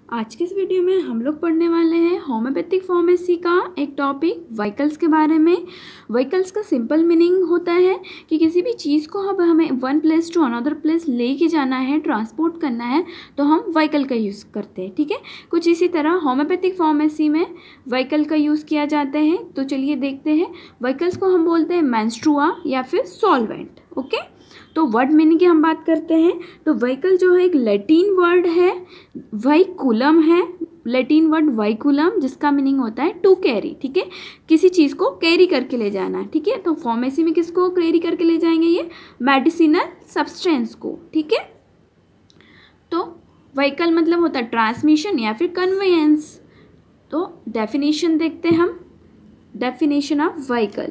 आज के इस वीडियो में हम लोग पढ़ने वाले हैं होम्योपैथिक फार्मेसी का एक टॉपिक व्हीकल्स के बारे में। व्हीकल्स का सिंपल मीनिंग होता है कि किसी भी चीज़ को अब हमें one place to another place लेके जाना है, ट्रांसपोर्ट करना है, तो हम व्हीकल का यूज़ करते हैं। ठीक है, कुछ इसी तरह होम्योपैथिक फार्मेसी में व्हीकल का यूज़ किया जाता है। तो चलिए देखते हैं। व्हीकल्स को हम बोलते हैं मेंस्ट्रुआ या फिर सॉल्वेंट। ओके, तो वर्ड मीनिंग की हम बात करते हैं तो व्हीकल जो है एक लैटिन वर्ड है, व्हीकुलम है। लैटिन वर्ड व्हीकुलम जिसका मीनिंग होता है टू कैरी। ठीक है, किसी चीज़ को कैरी करके ले जाना। ठीक है, तो फार्मेसी में किसको कैरी करके ले जाएंगे? ये मेडिसिनल सब्सटेंस को। ठीक है, तो व्हीकल मतलब होता है ट्रांसमिशन या फिर कन्वेयंस। तो डेफिनेशन देखते हैं हम। Definition of vehicle: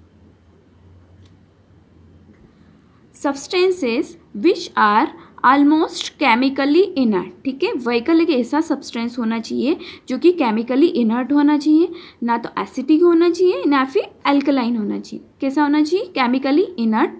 substances which are almost chemically inert। ठीक है, व्हीकल एक ऐसा सब्सटेंस होना चाहिए जो कि केमिकली इनर्ट होना चाहिए, ना तो एसिडिक होना चाहिए ना फिर अल्कलाइन होना चाहिए। कैसा होना चाहिए? Chemically inert.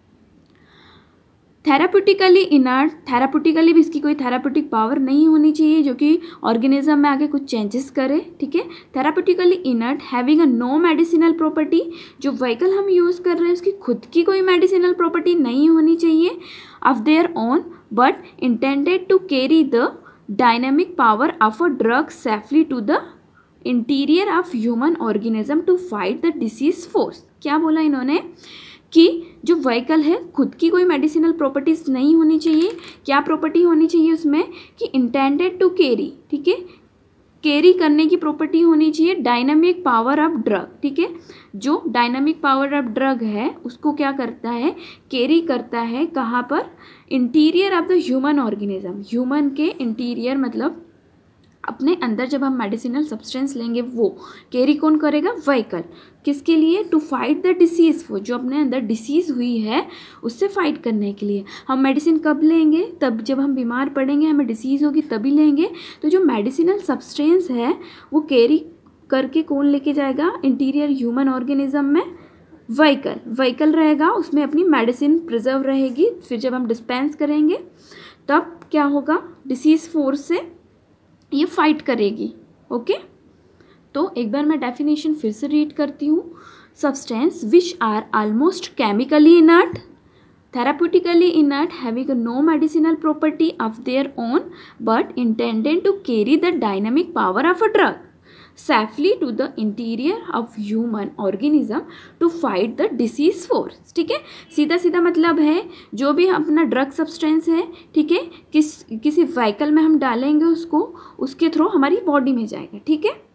Therapeutically inert, therapeutically भी इसकी कोई थेराप्यूटिक पावर नहीं होनी चाहिए जो कि ऑर्गेनिज्म में आगे कुछ चेंजेस करे। ठीक है, therapeutically inert, having a no medicinal property. जो व्हीकल हम यूज़ कर रहे हैं उसकी खुद की कोई मेडिसिनल प्रॉपर्टी नहीं होनी चाहिए of their own, but intended to carry the dynamic power of a drug safely to the interior of human organism to fight the disease force. क्या बोला इन्होंने कि जो व्हीकल है खुद की कोई मेडिसिनल प्रॉपर्टीज़ नहीं होनी चाहिए। क्या प्रॉपर्टी होनी चाहिए उसमें? कि इंटेंडेड टू कैरी। ठीक है, कैरी करने की प्रॉपर्टी होनी चाहिए डायनामिक पावर ऑफ ड्रग। ठीक है, जो डायनामिक पावर ऑफ ड्रग है उसको क्या करता है? कैरी करता है। कहाँ पर? Interior of the human organism. Human के इंटीरियर मतलब अपने अंदर जब हम मेडिसिनल सब्सटेंस लेंगे वो कैरी कौन करेगा? व्हीकल। किसके लिए? To fight the disease. वो जो अपने अंदर डिसीज़ हुई है उससे फाइट करने के लिए। हम मेडिसिन कब लेंगे? तब जब हम बीमार पड़ेंगे, हमें डिसीज़ होगी तभी लेंगे। तो जो मेडिसिनल सब्सटेंस है वो कैरी करके कौन लेके जाएगा इंटीरियर ह्यूमन ऑर्गेनिज्म में? व्हीकल। व्हीकल रहेगा, उसमें अपनी मेडिसिन प्रिजर्व रहेगी। फिर जब हम डिस्पेंस करेंगे तब क्या होगा? डिसीज़ फोर्स से ये फाइट करेगी। ओके, तो एक बार मैं डेफिनेशन फिर से रीड करती हूँ। Substance which are almost chemically inert, therapeutically inert, having no medicinal property of their own but intended to carry the dynamic power of a drug safely to the interior of human organism to fight the disease force. ठीक है, सीधा सीधा मतलब है जो भी अपना drug substance है, ठीक है, किसी व्हीकल में हम डालेंगे उसको, उसके थ्रू हमारी बॉडी में जाएगा। ठीक है,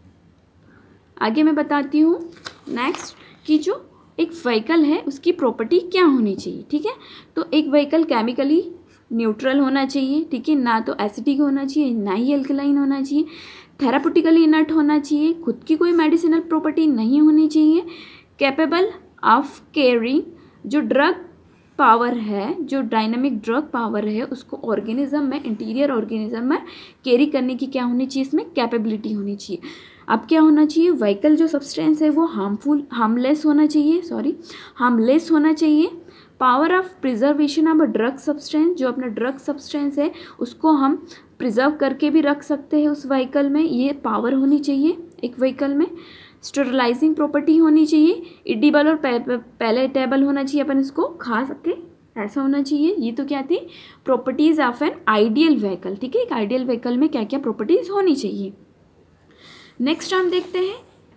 आगे मैं बताती हूँ नेक्स्ट कि जो एक व्हीकल है उसकी प्रॉपर्टी क्या होनी चाहिए। ठीक है, तो एक व्हीकल केमिकली न्यूट्रल होना चाहिए। ठीक है, ना तो एसिडिक होना चाहिए ना ही अल्कलाइन होना चाहिए, थेराप्यूटिकली इनर्ट होना चाहिए, खुद की कोई मेडिसिनल प्रॉपर्टी नहीं होनी चाहिए, कैपेबल ऑफ कैरिंग, जो ड्रग पावर है, जो डायनामिक ड्रग पावर है उसको ऑर्गेनिज्म में, इंटीरियर ऑर्गेनिज्म में कैरी करने की क्या होनी चाहिए? इसमें कैपेबिलिटी होनी चाहिए। अब क्या होना चाहिए? व्हीकल जो सब्सटेंस है वो हार्मलेस होना चाहिए। Power of preservation of a drug substance, जो अपना ड्रग सब्सटेंस है उसको हम प्रिजर्व करके भी रख सकते हैं उस व्हीकल में, ये पावर होनी चाहिए एक व्हीकल में। स्टेरलाइजिंग प्रॉपर्टी होनी चाहिए, इडिबल और पैलेटेबल होना चाहिए, अपन इसको खा सके ऐसा होना चाहिए। ये तो क्या थी? Properties of an ideal vehicle. ठीक है, एक आइडियल व्हीकल में क्या क्या प्रॉपर्टीज होनी चाहिए। नेक्स्ट हम देखते हैं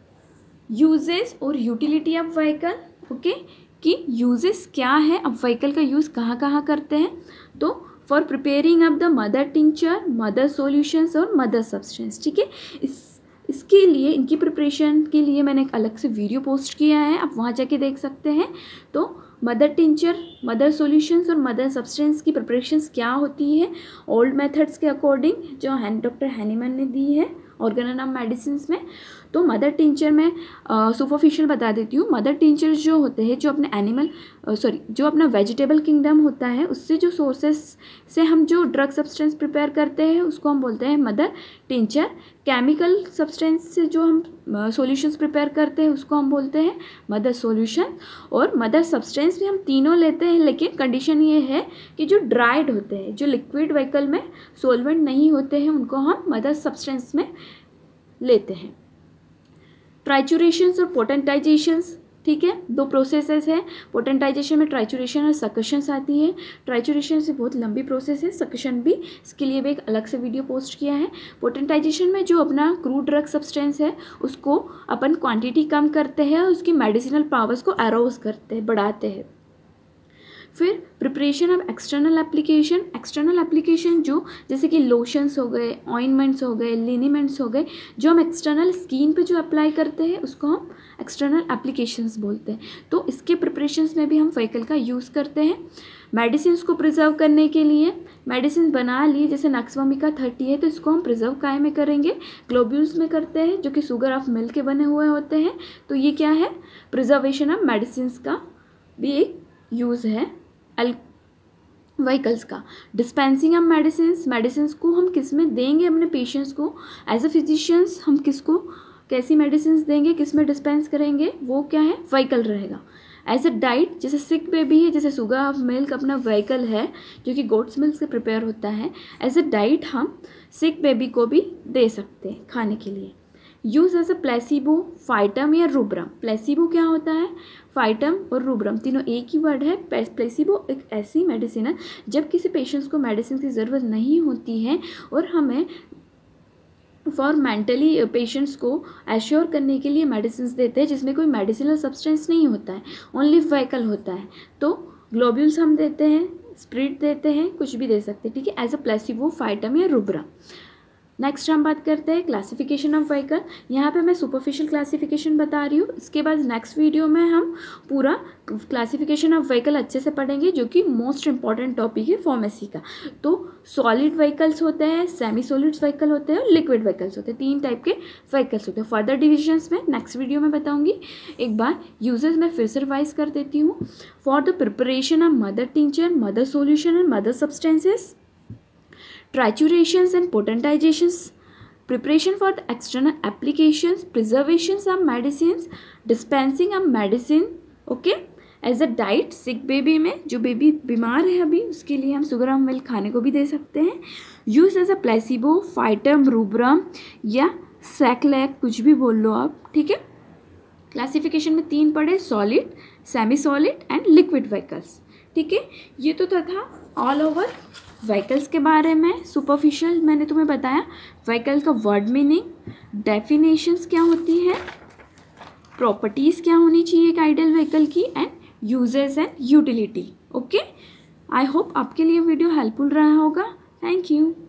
यूजेस और यूटिलिटी ऑफ व्हीकल। ओके, कि यूजेस क्या है, अब व्हीकल का यूज़ कहाँ कहाँ करते हैं? तो for preparing of the mother tincture, mother solutions और मदर सब्सटेंस। ठीक है, इसके लिए, इनकी प्रिपरेशन के लिए मैंने एक अलग से वीडियो पोस्ट किया है, आप वहाँ जाके देख सकते हैं। तो मदर टिंचर, मदर सॉल्यूशंस और मदर सब्सटेंस की प्रिपरेशंस क्या होती है ओल्ड मेथड्स के अकॉर्डिंग जो डॉक्टर हैनीमैन ने दी है ऑर्गेनोम मेडिसिन में। तो मदर टिंचर में सुपरफिशियल बता देती हूँ। मदर टिंचर जो होते हैं, जो अपने जो अपना वेजिटेबल किंगडम होता है, उससे जो सोर्सेस से हम जो ड्रग सब्सटेंस प्रिपेयर करते हैं उसको हम बोलते हैं मदर टिंचर। केमिकल सब्सटेंस से जो हम सॉल्यूशंस प्रिपेयर करते हैं उसको हम बोलते हैं मदर सॉल्यूशन। और मदर सब्सटेंस भी हम तीनों लेते हैं, लेकिन कंडीशन ये है कि जो ड्राइड होते हैं, जो लिक्विड व्हीकल में सॉल्वेंट नहीं होते हैं, उनको हम मदर सब्सटेंस में लेते हैं। ट्राइचुरेशंस और पोटेंटाइजेशंस, ठीक है, दो प्रोसेसेस हैं। पोटेंटाइजेशन में ट्राइचुरेशन और सकशंस आती है। ट्राइचुरेशन से बहुत लंबी प्रोसेस है, सकशन भी, इसके लिए भी एक अलग से वीडियो पोस्ट किया है। पोटेंटाइजेशन में जो अपना क्रूड ड्रग सब्सटेंस है उसको अपन क्वांटिटी कम करते हैं और उसकी मेडिसिनल पावर्स को एरोज करते हैं, बढ़ाते हैं। फिर preparation of external application. External application जो जैसे कि लोशंस हो गए, ऑइंटमेंट्स हो गए, लिनीमेंट्स हो गए, जो हम एक्सटर्नल स्किन पे जो अप्लाई करते हैं उसको हम एक्सटर्नल एप्लीकेशंस बोलते हैं। तो इसके प्रिपरेशंस में भी हम व्हीकल का यूज़ करते हैं। मेडिसिन को प्रिजर्व करने के लिए मेडिसिन बना ली, जैसे नक्सवामिका 30 है तो इसको हम प्रिजर्व काय में करेंगे, ग्लोब्यूल्स में करते हैं, जो कि शुगर ऑफ मिल्क के बने हुए होते हैं। तो ये क्या है, प्रिजर्वेशन ऑफ मेडिसिन का भी एक यूज़ है व्हीकल्स का। डिस्पेंसिंग ऑफ मेडिसिन को हम किस में देंगे अपने पेशेंट्स को, एज अ फिजिशियंस हम किसको कैसी मेडिसिन देंगे, किस में डिस्पेंस करेंगे, वो क्या है, व्हीकल रहेगा। एज अ डाइट, जैसे सिक बेबी है, जैसे शुगर ऑफ मिल्क अपना व्हीकल है जो कि गोट्स मिल्क से प्रिपेयर होता है, एज अ डाइट हम सिक बेबी को भी दे सकते हैं खाने के लिए। Use as a placebo, phytum या रूब्रम। प्लेसिबो क्या होता है, फाइटम और रूब्रम तीनों एक ही वर्ड है। प्लेसिबो एक ऐसी मेडिसिन है जब किसी पेशेंट्स को मेडिसिन की ज़रूरत नहीं होती है और हमें फॉर मेंटली पेशेंट्स को एश्योर करने के लिए मेडिसिन देते हैं जिसमें कोई मेडिसिनल सब्सटेंस नहीं होता है, ओनली व्हीकल होता है। तो ग्लोब्यूल्स हम देते हैं, स्प्रिट देते हैं, कुछ भी दे सकते हैं, ठीक है, एज अ प्लेसिबो, फाइटम या रूब्रम। नेक्स्ट हम बात करते हैं क्लासिफिकेशन ऑफ व्हीकल। यहाँ पे मैं सुपरफिशियल क्लासिफिकेशन बता रही हूँ, इसके बाद नेक्स्ट वीडियो में हम पूरा क्लासिफिकेशन ऑफ व्हीकल अच्छे से पढ़ेंगे, जो कि मोस्ट इंपॉर्टेंट टॉपिक है फार्मेसी का। तो सॉलिड व्हीकल्स होते हैं, सेमी सॉलिड व्हीकल होते हैं और लिक्विड व्हीकल्स होते हैं, 3 टाइप के व्हीकल्स होते हैं। फर्दर डिविजन्स में नेक्स्ट वीडियो में बताऊँगी। एक बार यूजेस में फिर से रिवाइज कर देती हूँ। For the preparation of mother tincture, mother solution and mother substances, triturations and potentizations, preparation for the external applications, preservations of medicines, dispensing of medicine, okay, as a diet sick baby में जो baby बीमार है अभी उसके लिए हम sugar of milk खाने को भी दे सकते हैं। Use as a placebo, phytum, rubrum या सैक्लैक, कुछ भी बोल लो आप, ठीक है। क्लासिफिकेशन में 3 पढ़े, solid, semi solid and liquid vehicles, ठीक है। ये तो था ऑल ओवर व्हीकल्स के बारे में। सुपरफिशियल मैंने तुम्हें बताया व्हीकल का वर्ड मीनिंग, डेफिनेशंस क्या होती है, प्रॉपर्टीज़ क्या होनी चाहिए एक आइडियल व्हीकल की, and uses and utility, okay. I hope आपके लिए वीडियो हेल्पफुल रहा होगा। Thank you.